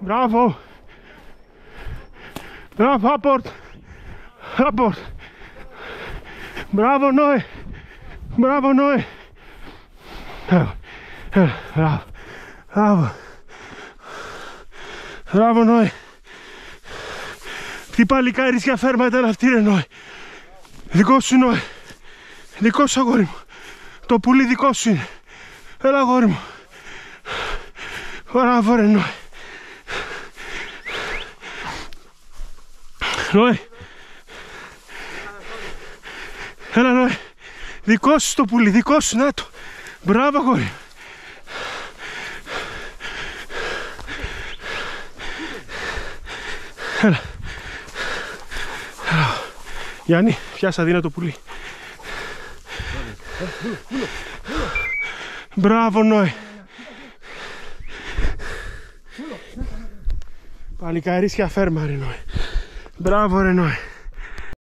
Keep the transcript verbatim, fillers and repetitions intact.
Μπράβο. Μπράβο, απορτ. Απορτ. Μπράβο, Νόε. Μπράβο, Νόε. Μπράβο. Μπράβο. Μπράβο, Νόε. Τι παλικάρίσια φέρμα ήταν αυτή, ρε Νόε. Δικό σου, Νόε. Δικό σου, αγόρι μου. Το πουλί δικό σου είναι. Έλα, αγόρι μου. Μπράβο, ρε Νόε. Νόε. Έλα, Νόε. Δικό σου το πουλί, δικό σου, να το. Μπράβο, αγόρι. Έλα. Γιάννη, πιάσα δίνα το πουλί. Μπράβο, Νόε. Παλικαρίσια φέρμα, ρε Νόε. Μπράβο, ρε Νόε.